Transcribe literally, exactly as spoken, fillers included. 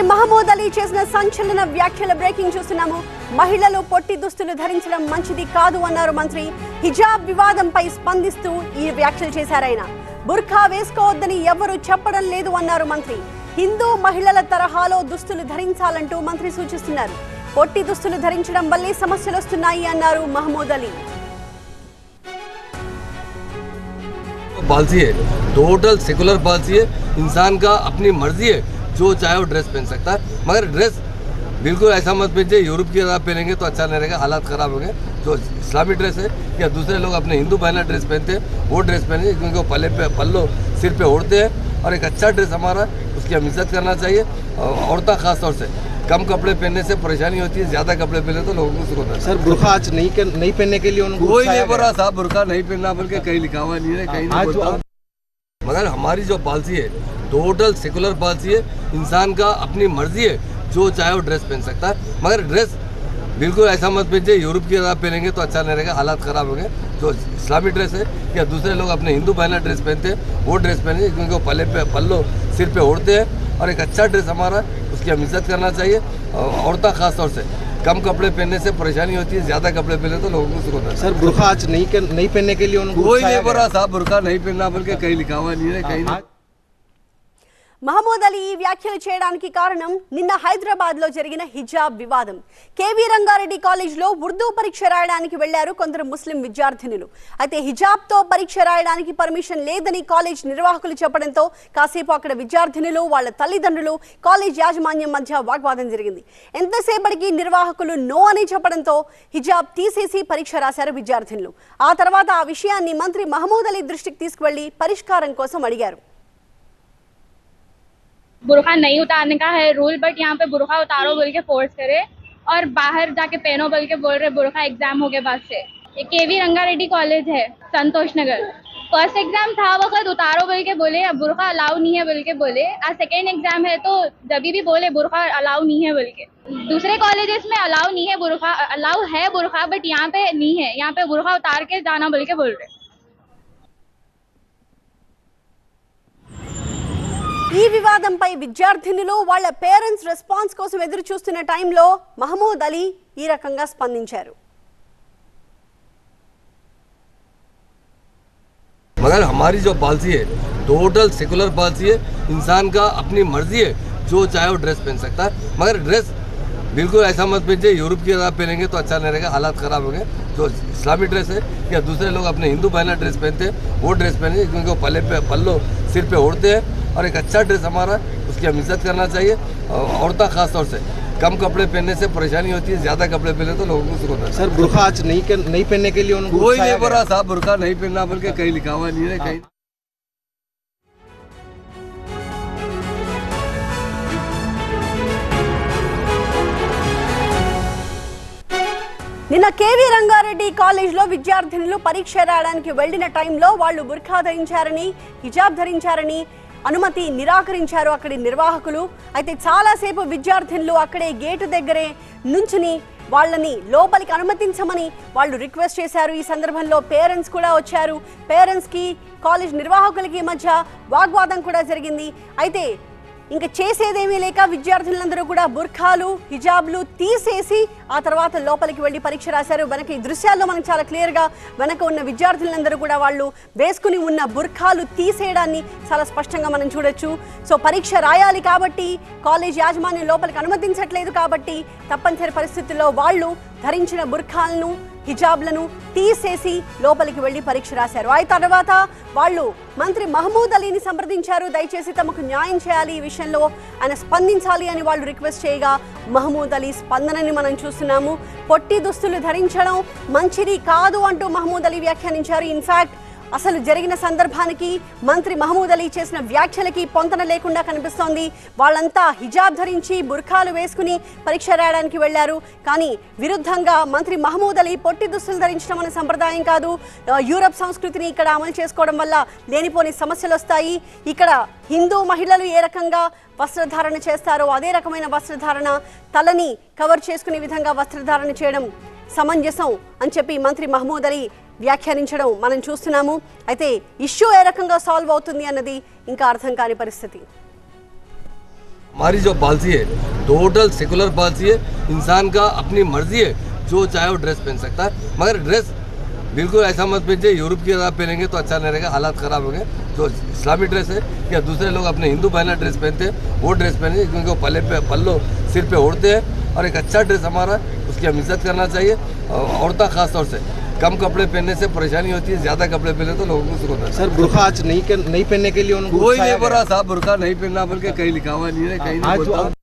మహమూద్ అలీ చేసిన సంచలన వ్యాఖ్యల బ్రేకింగ్ చూస్తున్నాము. మహిళలు పొట్టి దుస్తులు ధరించడం మంచిది కాదు అన్నారు మంత్రి. హిజాబ్ వివాదంపై స్పందిస్తూ ఈ వ్యాఖ్యలు చేశారు ఆయన. బుర్ఖా వేసుకోవద్దని ఎవరు చెప్పడం లేదు అన్నారు మంత్రి. హిందూ మహిళల తరహాలో దుస్తులు ధరించాలంటూ మంత్రి సూచిస్తున్నారు. పొట్టి దుస్తులు ధరించడం వల్లే సమస్యలు వస్తున్నాయి అన్నారు మహమూద్ అలీ. पॉलिसी है, टोटल सेकुलर पॉलिसी है. इंसान का अपनी मर्जी है, जो चाहे वो ड्रेस पहन सकता है, मगर ड्रेस बिल्कुल ऐसा मत पहनिए यूरोप की तरह पहनेंगे तो अच्छा नहीं रहेगा, हालात ख़राब होंगे. जो इस्लामी ड्रेस है या दूसरे लोग अपने हिंदू बहना ड्रेस पहनते हैं वो ड्रेस पहनेंगे, क्योंकि वो पल्ले पे पल्लो सिर पे ओढ़ते हैं. और एक अच्छा ड्रेस हमारा, उसकी हम इज्जत करना चाहिए. औरतें खास तौर से कम कपड़े पहनने से परेशानी होती है, ज्यादा कपड़े पहने तो लोगों को सुख होता है. सर बुर्खा आज नहीं कर, नहीं पहनने के लिए उनको कोई नहीं बोल रहा साहब बुर्खा नहीं पहनना, बल्कि कहीं लिखा हुआ नहीं है, कहीं नहीं बोलता. मगर हमारी जो पॉलिसी है टोटल सेकुलर पॉलिसी है. इंसान का अपनी मर्जी है, जो चाहे वो ड्रेस पहन सकता है, मगर ड्रेस बिल्कुल ऐसा मत पहनिए यूरोप की तरह पहनेंगे तो अच्छा नहीं रहेगा, हालात ख़राब होंगे. जो इस्लामी ड्रेस है या दूसरे लोग अपने हिंदू बहना ड्रेस पहनते हैं वो ड्रेस पहनेंगे, क्योंकि वो पल्ले पे पल्लो सिर पे ओढ़ते हैं. और एक अच्छा ड्रेस हमारा, उसकी हम इज्जत करना चाहिए. औरतें खास तौर से कम कपड़े पहनने से परेशानी होती है, ज्यादा कपड़े पहने तो लोगों को सुख होता है. सर बुर्खा आज नहीं कर, नहीं पहनने के लिए उनको कोई नहीं बोल रहा साहब बुर्खा नहीं पहनना, बल्कि कहीं लिखा हुआ नहीं है, कहीं नहीं. మహమూద్ అలీ ఈ వ్యాఖ్యలు చేయడానికి కారణం నిన్న హైదరాబాద్ లో జరిగిన హిజాబ్ వివాదం. కేవీ రంగారెడ్డి కాలేజ్ లో ఉర్దూ పరీక్ష రాయడానికి వెళ్లారు కొందరు ముస్లిం విద్యార్థినులు. అయితే హిజాబ్ తో పరీక్ష రాయడానికి పర్మిషన్ లేదని కాలేజ్ నిర్వాహకులు చెప్పడంతో కాసేపు అక్కడ విద్యార్థినులు, వాళ్ళ తల్లిదండ్రులు, కాలేజ్ యాజమాన్యం మధ్య వాగ్వాదం జరిగింది. ఎంతసేపటికి నిర్వాహకులు నో అని చెప్పడంతో హిజాబ్ తీసేసి పరీక్ష రాశారు విద్యార్థినులు. ఆ తర్వాత ఆ విషయాన్ని మంత్రి మహమూద్ అలీ దృష్టికి తీసుకువెళ్లి పరిష్కారం కోసం అడిగారు. बुरखा नहीं उतारने का है रूल, बट यहाँ पे बुरखा उतारो बोल के फोर्स करे और बाहर जाके पहनो बोल के बोल रहे बुरखा एग्जाम हो गए बाद से. केवी रंगारेड्डी कॉलेज है संतोष नगर. फर्स्ट एग्जाम था वक्त उतारो बोल के बोले बुरखा अलाउ नहीं है बोल के बोले. आज सेकेंड एग्जाम है तो जब भी बोले बुरखा अलाउ नहीं है बोल के. दूसरे कॉलेजेस में अलाउ नहीं है बुरखा, अलाउ है बुरखा बट यहाँ पे नहीं है. यहाँ पे बुरखा उतार के जाना बोल के बोल रहे. ఈ వివాదంపై విద్యార్థినులు వాళ్ళ పేరెంట్స్ రెస్పాన్స్ కోసం ఎదురు చూస్తున్న టైంలో మహమూద్ అలీ ఈ రకంగా స్పందించారు. मगर हमारी जो पॉलिसी है टोटल सेकुलर पॉलिसी है. इंसान का अपनी मर्जी है, जो चाहे वो ड्रेस पहन सकता है, मगर ड्रेस बिल्कुल ऐसा मत पहनिए यूरोप की तरह पहनेंगे तो अच्छा नहीं रहेगा, हालात ख़राब होंगे. जो इस्लामी ड्रेस है या दूसरे लोग अपने हिंदू बहना ड्रेस पहनते हैं वो ड्रेस पहनेंगे, क्योंकि वो पल्ले पे पल्लो सिर पे ओढ़ते हैं. और एक अच्छा ड्रेस हमारा, उसकी हम इज्जत करना चाहिए. औरतें खास तौर से कम कपड़े पहनने से परेशानी होती है, ज्यादा कपड़े पहने तो लोगों को सुख होता है. सर बुर्खा आज नहीं कर, नहीं पहनने के लिए उनको कोई नहीं बोल रहा साहब बुर्खा नहीं पहनना, बल्कि कहीं लिखा हुआ नहीं है, कहीं. నిన్న కేవీ రంగారెడ్డి కాలేజ్ లో విద్యార్థినులు పరీక్ష రాయడానికి వెళ్లిన టైంలో వాళ్ళు బుర్ఖా ధరించారని, హిజాబ్ ధరించారని అనుమతి నిరాకరించారు అక్కడి నిర్వాహకులు. అయితే చాలాసేపు విద్యార్థినులు అక్కడే గేటు దగ్గరే నుంచుని వాళ్ళని లోపలికి అనుమతించమని వాళ్ళు రిక్వెస్ట్ చేశారు. ఈ సందర్భంలో పేరెంట్స్ కూడా వచ్చారు. పేరెంట్స్కి కాలేజ్ నిర్వాహకులకి మధ్య వాగ్వాదం కూడా జరిగింది. అయితే ఇంకా చేసేదేమీ లేక విద్యార్థులందరూ కూడా బుర్ఖాలు, హిజాబ్లు తీసేసి ఆ తర్వాత లోపలికి వెళ్ళి పరీక్ష రాశారు. వెనక ఈ దృశ్యాల్లో మనకు చాలా క్లియర్గా వెనక ఉన్న విద్యార్థులందరూ కూడా వాళ్ళు వేసుకుని ఉన్న బుర్ఖాలు తీసేయడాన్ని చాలా స్పష్టంగా మనం చూడొచ్చు. సో పరీక్ష రాయాలి కాబట్టి కాలేజ్ యాజమాన్యం లోపలికి అనుమతించట్లేదు కాబట్టి తప్పనిసరి పరిస్థితుల్లో వాళ్ళు ధరించిన బుర్ఖాలను, హిజాబ్లను తీసేసి లోపలికి వెళ్లి పరీక్ష రాశారు. ఆ తర్వాత వాళ్ళు మంత్రి మహమూద్ అలీని సంప్రదించారు. దయచేసి తమకు న్యాయం చేయాలి, ఈ విషయంలో ఆయన స్పందించాలి అని వాళ్ళు రిక్వెస్ట్ చేయగా మహమూద్ అలీ స్పందనని మనం చూస్తున్నాము. పొట్టి దుస్తులు ధరించడం మంచిది కాదు అంటూ మహమూద్ అలీ వ్యాఖ్యానించారు. ఇన్ఫాక్ట్ అసలు జరిగిన సందర్భానికి మంత్రి మహమూద్ అలీ చేసిన వ్యాఖ్యలకి పొంతన లేకుండా కనిపిస్తోంది. వాళ్ళంతా హిజాబ్ ధరించి బుర్ఖాలు వేసుకుని పరీక్ష రాయడానికి వెళ్లారు. కానీ విరుద్ధంగా మంత్రి మహమూద్ అలీ పొట్టి దుస్తులు ధరించడం అనే సంప్రదాయం కాదు, యూరప్ సంస్కృతిని ఇక్కడ అమలు చేసుకోవడం వల్ల లేనిపోని సమస్యలు వస్తాయి, ఇక్కడ హిందూ మహిళలు ఏ రకంగా వస్త్రధారణ చేస్తారో అదే రకమైన వస్త్రధారణ, తలని కవర్ చేసుకునే విధంగా వస్త్రధారణ చేయడం సమంజసం అని చెప్పి మంత్రి మహమూద్ అలీ వ్యాఖ్యానించడం మనం చూస్తున్నాము. అయితే ఇష్యూ ఏ రకంగా సాల్వ్ అవుతుంది అన్నది ఇంకా అర్థం కాని పరిస్థితి. हमारी जो पॉलिसी है टोटल सेकुलर पॉलिसी है। इंसान का अपनी मर्जी है, जो चाहे वो ड्रेस पहन सकता है, मगर ड्रेस बिल्कुल ऐसा मत पहनिए यूरोप की तरह पहनेंगे तो अच्छा नहीं रहेगा, हालात ख़राब होंगे। जो इस्लामी ड्रेस है या दूसरे लोग अपने हिंदू पहना ड्रेस पहनते हैं वो ड्रेस पहनेंगे, क्योंकि वो पल्ले पे पल्लो सिर पे ओढ़ते हैं और एक अच्छा ड्रेस हमारा उसकी हम इज्जत करना चाहिए। औरतें खास तौर से कम कपड़े पहनने से परेशानी होती है, ज़्यादा कपड़े पहने तो लोगों को सुख होता है। सर बुरखा आज नहीं कर, नहीं पहनने के लिए उनको कोई उकसाया नहीं बोल गया। रहा साहब बुरखा नहीं पहनना बोल के कहीं लिखा हुआ नहीं है, कहीं नहीं आज बोलता। जो